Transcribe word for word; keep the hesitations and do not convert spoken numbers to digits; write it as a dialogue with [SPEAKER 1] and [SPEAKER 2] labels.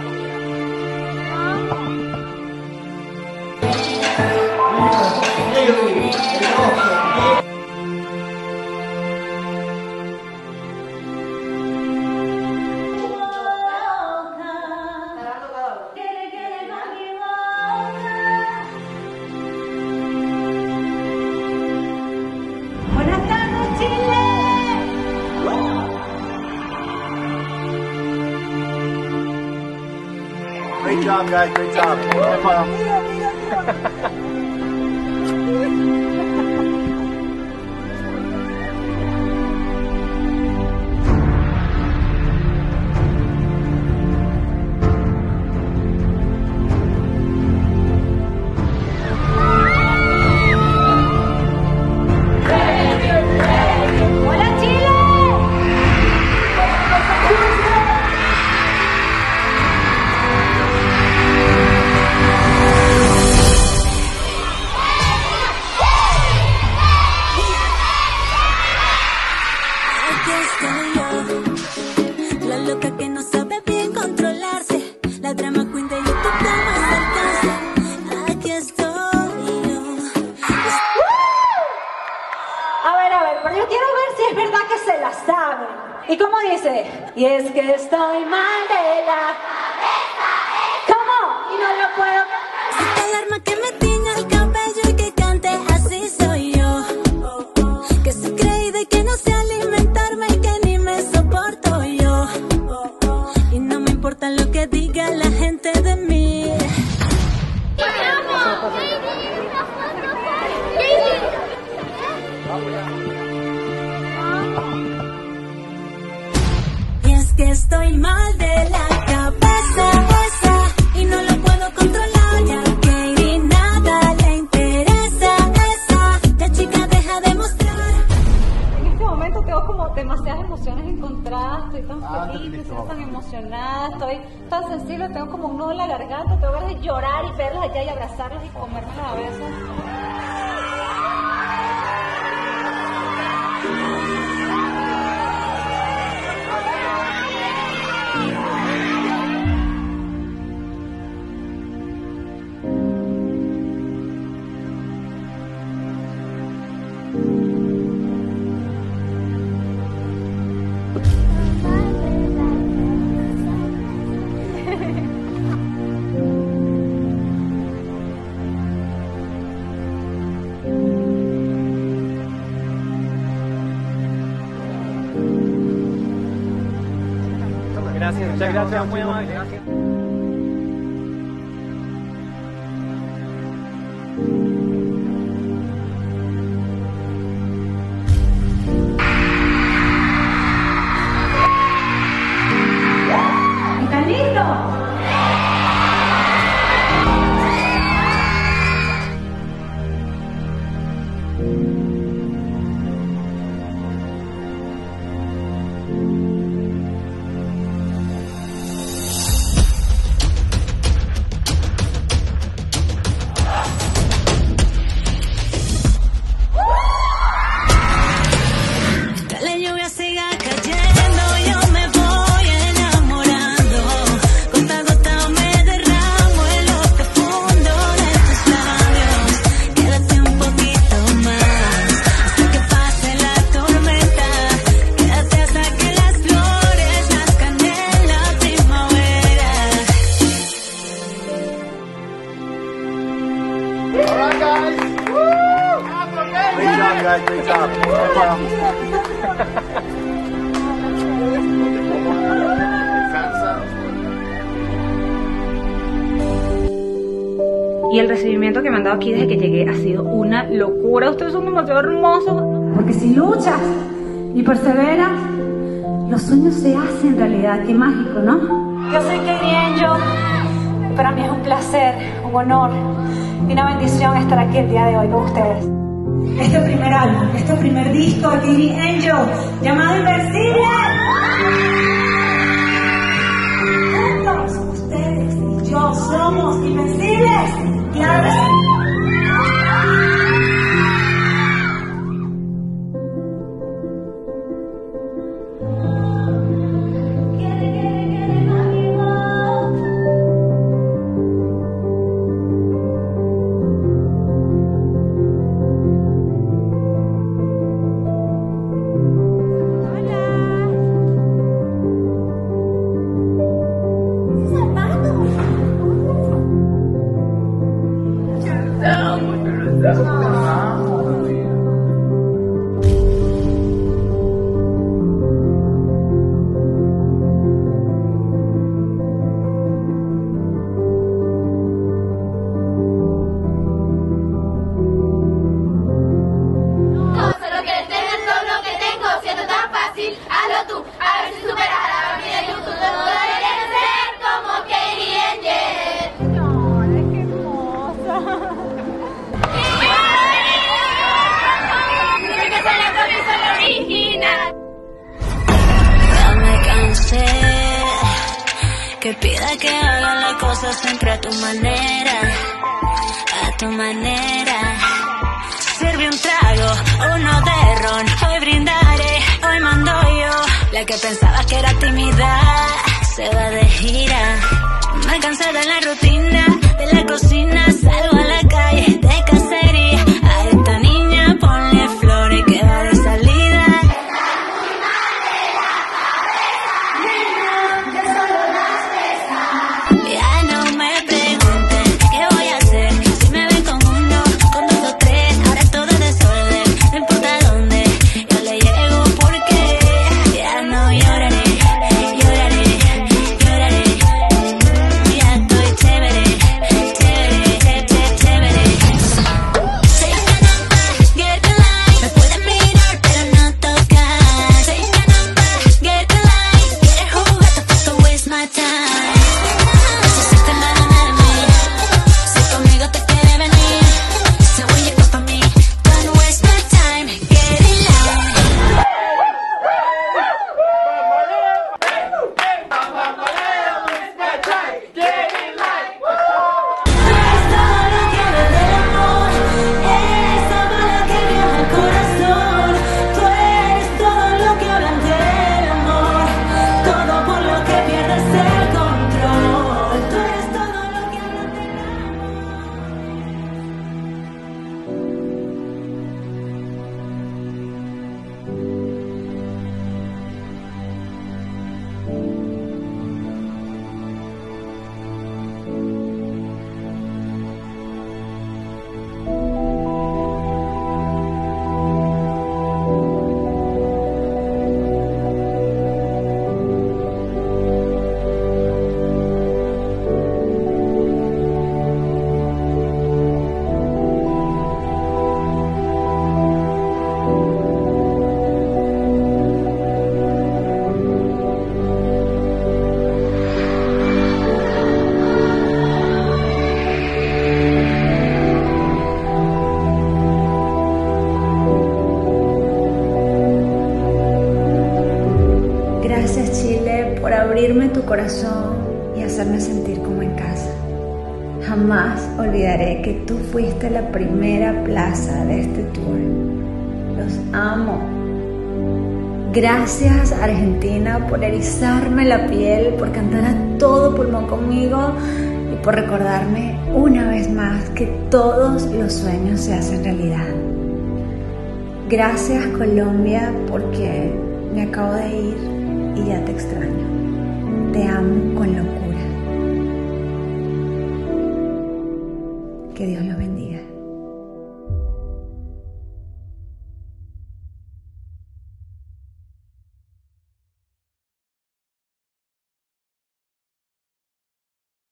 [SPEAKER 1] Great job, guys. Great job.
[SPEAKER 2] La loca que no sabe bien controlarse, la drama queen de YouTube que más alcance. Aquí estoy yo.
[SPEAKER 3] A ver, a ver, pero yo quiero ver si es verdad que se la saben. ¿Y cómo dice? Y es que estoy mal de la cabeza. ¿Cómo? Y no lo puedo.
[SPEAKER 2] Esta alarma que me tiña el cabello y que cante así soy yo. Que soy creída y que no sé alimentarme y que ni me soporto yo. Y no me importa lo que diga la gente de mí. Y es que estoy mal de la cabeza esa, y no lo puedo controlar, ya que ni nada le interesa esa. La chica deja de mostrar.
[SPEAKER 3] En este momento tengo como demasiadas emociones encontradas. Estoy tan feliz, estoy tan emocionada, estoy tan sensible, tengo como un nudo en la garganta, tengo ganas de llorar y verlas allá y abrazarlas y comérmelas a besos.
[SPEAKER 1] Gracias, muchas gracias, muy amable. Gracias.
[SPEAKER 3] ¿Están listos?
[SPEAKER 2] La lluvia siga cayendo, yo me voy enamorando. Gota a gota me derramo en lo profundo de tus labios. Quédate un poquito más, hasta que pase la tormenta. Quédate hasta que las flores nazcan en la primavera.
[SPEAKER 1] All right, guys. Woo! Great job, guys. Great job.
[SPEAKER 3] Y el recibimiento que me han dado aquí desde que llegué ha sido una locura. Ustedes son demasiado hermosos. Porque si luchas y perseveras, los sueños se hacen realidad. Qué mágico, ¿no? Yo soy Katie Angel. Para mí es un placer, un honor y una bendición estar aquí el día de hoy con ustedes. Este primer álbum, este primer disco de Katie Angel, llamado Invencible. Juntos, ustedes y yo somos invencibles. Claro que sí.
[SPEAKER 2] me pida que haga las cosas siempre a tu manera, a tu manera. Sirve un trago, uno de ron, hoy brindaré, hoy mando yo. La que pensaba que era tímida, se va de gira. Me cansé de la rutina, de la cocina, salgo a la calle, de cacería. A esta niña ponle flores que va de salida. Ya no me pregunten qué voy a hacer, si me ven con uno, con dos o tres, ahora es todo desorden, no importa dónde, yo le llego porque ya no lloraré, lloraré, lloraré, ya estoy chévere, chévere, chévere, chévere. Say my number, get the line, me pueden mirar pero no tocar. Say my number, get the line, quieres jugar, tampoco waste my time.
[SPEAKER 3] Gracias, Chile, por abrirme tu corazón y hacerme sentir como en casa. Jamás olvidaré que tú fuiste la primera plaza de este tour. Los amo. Gracias, Argentina, por erizarme la piel, por cantar a todo pulmón conmigo y por recordarme una vez más que todos los sueños se hacen realidad. Gracias, Colombia, porque me acabo de ir y ya te extraño. Te amo con locura. Que Dios los bendiga.